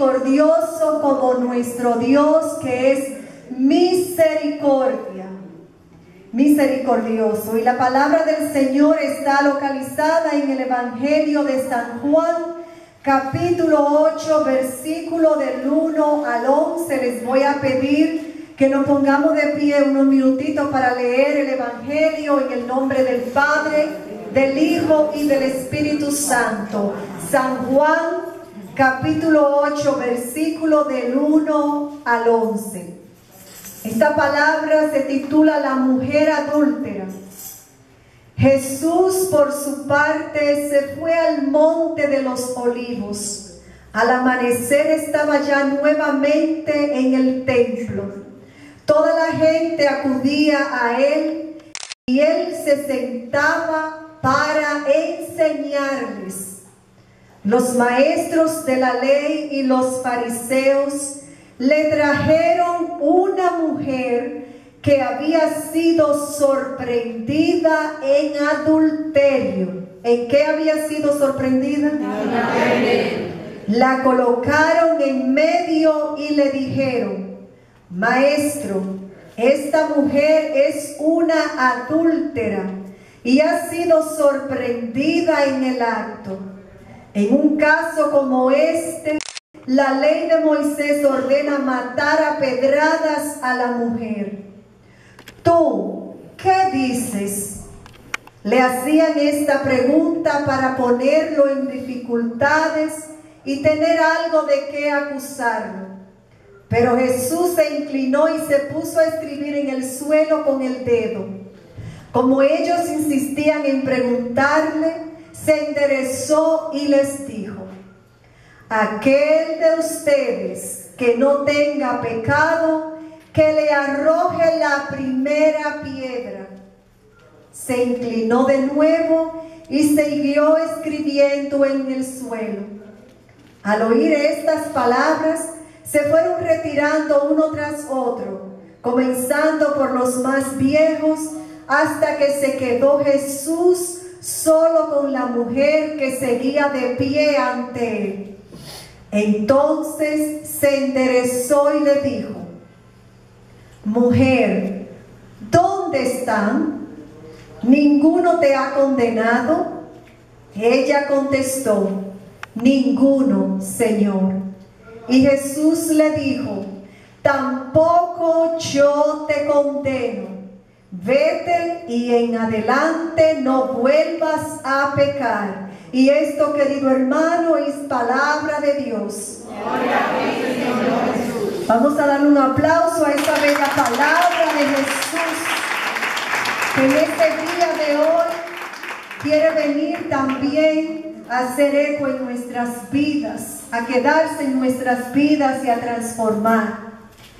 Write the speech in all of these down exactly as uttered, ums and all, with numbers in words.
misericordioso como nuestro Dios, que es misericordia. Misericordioso. Y la palabra del Señor está localizada en el Evangelio de San Juan, capítulo ocho, versículo del uno al once. Les voy a pedir que nos pongamos de pie unos minutitos para leer el Evangelio en el nombre del Padre, del Hijo y del Espíritu Santo. San Juan, capítulo ocho, versículo del uno al once. Esta palabra se titula La mujer adúltera. Jesús, por su parte, se fue al monte de los olivos. Al amanecer estaba ya nuevamente en el templo. Toda la gente acudía a él y él se sentaba para enseñarles. Los maestros de la ley y los fariseos le trajeron una mujer que había sido sorprendida en adulterio. ¿En qué había sido sorprendida? La colocaron en medio y le dijeron: Maestro, esta mujer es una adúltera y ha sido sorprendida en el acto. En un caso como este, la ley de Moisés ordena matar a pedradas a la mujer. ¿Tú qué dices? Le hacían esta pregunta para ponerlo en dificultades y tener algo de qué acusarlo. Pero Jesús se inclinó y se puso a escribir en el suelo con el dedo. Como ellos insistían en preguntarle, se enderezó y les dijo: Aquel de ustedes que no tenga pecado, que le arroje la primera piedra. Se inclinó de nuevo y siguió escribiendo en el suelo. Al oír estas palabras, se fueron retirando uno tras otro, comenzando por los más viejos, hasta que se quedó Jesús solo con la mujer que seguía de pie ante él. Entonces se enderezó y le dijo: Mujer, ¿dónde están? ¿Ninguno te ha condenado? Ella contestó: Ninguno, Señor. Y Jesús le dijo: Tampoco yo te condeno. Vete y en adelante no vuelvas a pecar. Y esto, querido hermano, es palabra de Dios. Gloria a ti, Señor Jesús. Vamos a darle un aplauso a esta bella palabra de Jesús, que en este día de hoy quiere venir también a hacer eco en nuestras vidas, a quedarse en nuestras vidas y a transformar.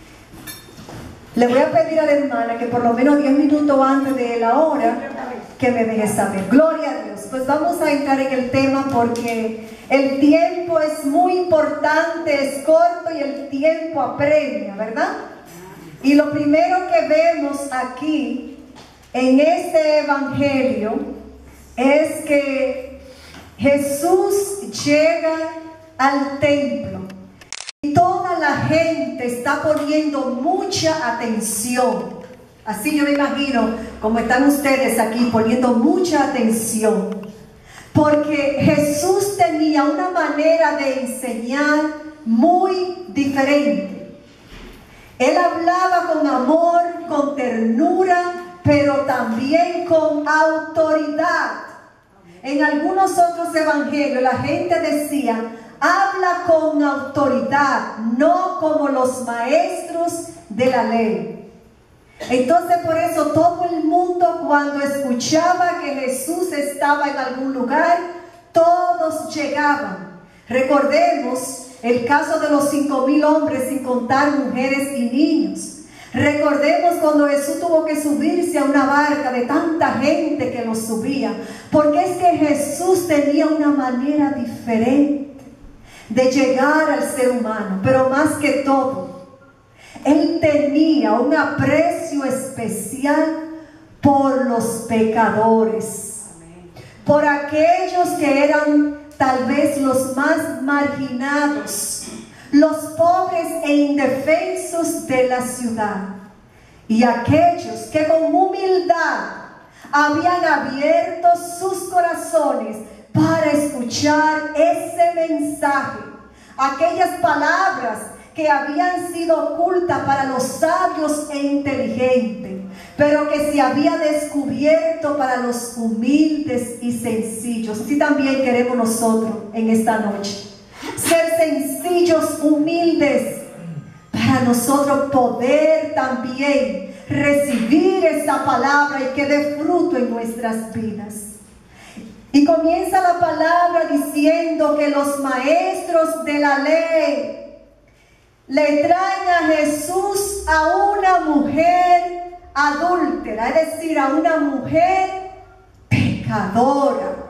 Le voy a pedir a la hermana que por lo menos diez minutos antes de la hora que me deje saber. Gloria a Dios. Pues vamos a entrar en el tema porque el tiempo es muy importante, es corto y el tiempo apremia, ¿verdad? Y lo primero que vemos aquí en este evangelio es que Jesús llega al templo. Y toda la gente está poniendo mucha atención. Así yo me imagino como están ustedes aquí poniendo mucha atención. Porque Jesús tenía una manera de enseñar muy diferente. Él hablaba con amor, con ternura, pero también con autoridad. En algunos otros evangelios la gente decía: habla con autoridad, no como los maestros de la ley. Entonces por eso todo el mundo, cuando escuchaba que Jesús estaba en algún lugar, todos llegaban. Recordemos el caso de los cinco mil hombres, sin contar mujeres y niños. Recordemos cuando Jesús tuvo que subirse a una barca de tanta gente que lo subía, porque es que Jesús tenía una manera diferente de llegar al ser humano. Pero más que todo, Él tenía un aprecio especial por los pecadores, por aquellos que eran tal vez los más marginados, los pobres e indefensos de la ciudad, y aquellos que con humildad habían abierto sus corazones para escuchar ese mensaje, aquellas palabras que habían sido ocultas para los sabios e inteligentes, pero que se había descubierto para los humildes y sencillos. Así también queremos nosotros en esta noche, ser sencillos, humildes, para nosotros poder también recibir esa palabra y que dé fruto en nuestras vidas. Y comienza la palabra diciendo que los maestros de la ley le traen a Jesús a una mujer adúltera, es decir, a una mujer pecadora.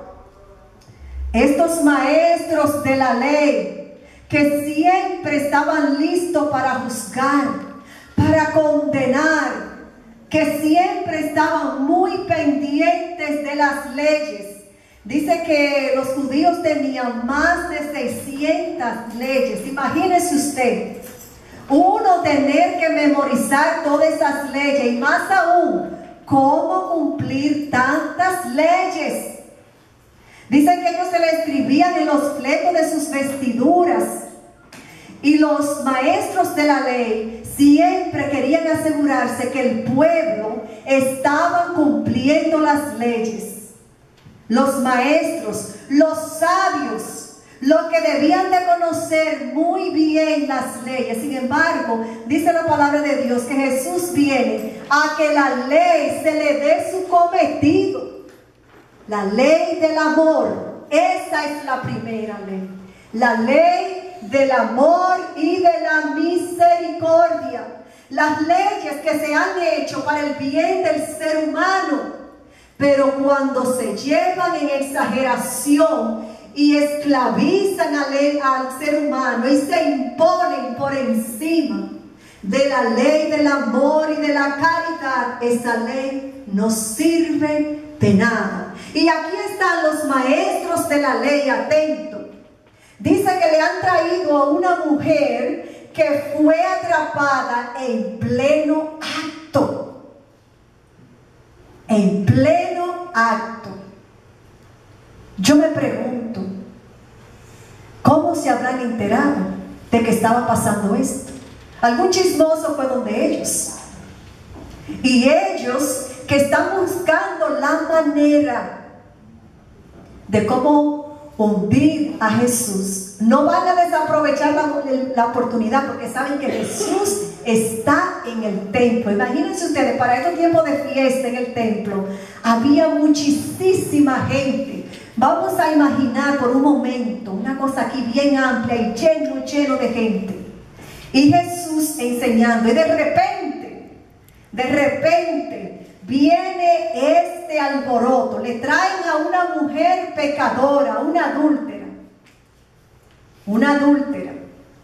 Estos maestros de la ley, que siempre estaban listos para juzgar, para condenar, que siempre estaban muy pendientes de las leyes. Dice que los judíos tenían más de seiscientas leyes. Imagínese usted, uno tener que memorizar todas esas leyes, y más aún, cómo cumplir tantas leyes. Dicen que ellos se le escribían en los flecos de sus vestiduras, y los maestros de la ley siempre querían asegurarse que el pueblo estaba cumpliendo las leyes. Los maestros, los sabios, los que debían de conocer muy bien las leyes. Sin embargo, dice la palabra de Dios que Jesús viene a que la ley se le dé su cometido. La ley del amor, esa es la primera ley. La ley del amor y de la misericordia. Las leyes que se han hecho para el bien del ser humano, pero cuando se llevan en exageración y esclavizan al, al ser humano y se imponen por encima de la ley del amor y de la caridad, esa ley no sirve de nada. Y aquí están los maestros de la ley atentos. Dice que le han traído a una mujer que fue atrapada en pleno acto. En pleno acto. Yo me pregunto, ¿cómo se habrán enterado de que estaba pasando esto? Algún chismoso fue donde ellos. Y ellos que están buscando la manera de cómo hundir a Jesús, no van a desaprovechar la, la oportunidad, porque saben que Jesús está en el templo. Imagínense ustedes, para estos tiempos de fiesta en el templo había muchísima gente. Vamos a imaginar por un momento una cosa aquí bien amplia y lleno, lleno de gente, y Jesús enseñando, y de repente, de repente viene este alboroto. Le traen a una mujer pecadora, una adúltera, una adúltera,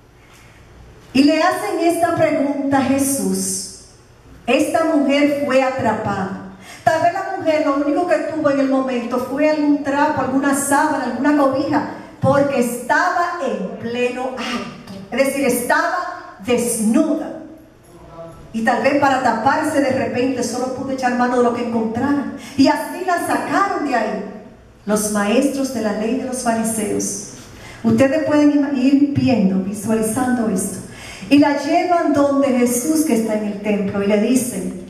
y le hacen esta pregunta a Jesús. Esta mujer fue atrapada. Tal vez la mujer lo único que tuvo en el momento fue algún trapo, alguna sábana, alguna cobija, porque estaba en pleno acto, es decir, estaba desnuda. Y tal vez para taparse de repente solo pudo echar mano de lo que encontraran. Y así la sacaron de ahí los maestros de la ley de los fariseos. Ustedes pueden ir viendo, visualizando esto. Y la llevan donde Jesús, que está en el templo, y le dicen: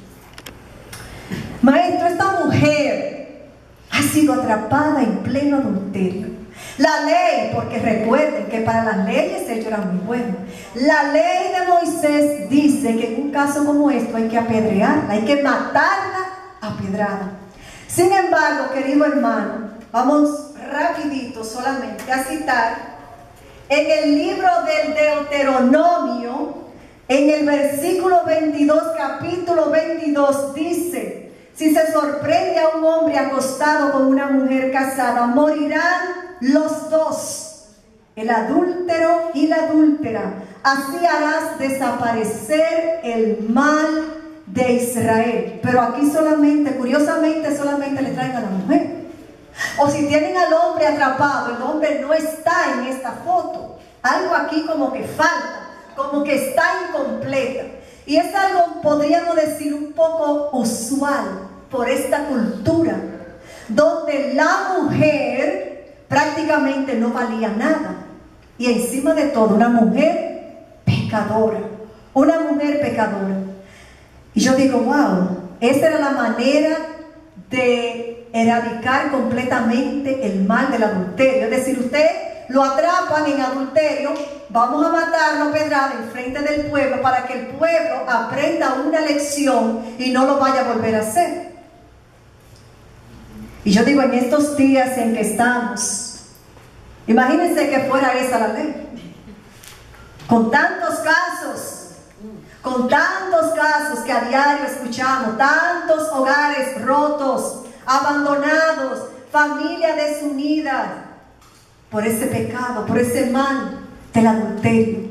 maestro, esta mujer ha sido atrapada en pleno adulterio. La ley, porque recuerden que para las leyes ellos eran muy buenos. La ley de Moisés dice que en un caso como esto hay que apedrearla, hay que matarla apiedrada. Sin embargo, querido hermano, vamos rapidito solamente a citar en el libro del Deuteronomio, en el versículo veintidós, capítulo veintidós, dice: si se sorprende a un hombre acostado con una mujer casada, morirán los dos, el adúltero y la adúltera. Así harás desaparecer el mal de Israel. Pero aquí solamente, curiosamente, solamente le traen a la mujer. O si tienen al hombre atrapado, el hombre no está en esta foto. Algo aquí como que falta, como que está incompleta. Y es algo, podríamos decir, un poco usual por esta cultura, donde la mujer prácticamente no valía nada. Y encima de todo, una mujer pecadora, una mujer pecadora. Y yo digo, wow, esta era la manera de erradicar completamente el mal del adulterio. Es decir, usted lo atrapan en adulterio, vamos a matarlo a pedrada en frente del pueblo para que el pueblo aprenda una lección y no lo vaya a volver a hacer. Y yo digo, en estos días en que estamos, imagínense que fuera esa la ley. Con tantos casos, con tantos casos que a diario escuchamos, tantos hogares rotos, abandonados, familias desunidas, por ese pecado, por ese mal del adulterio.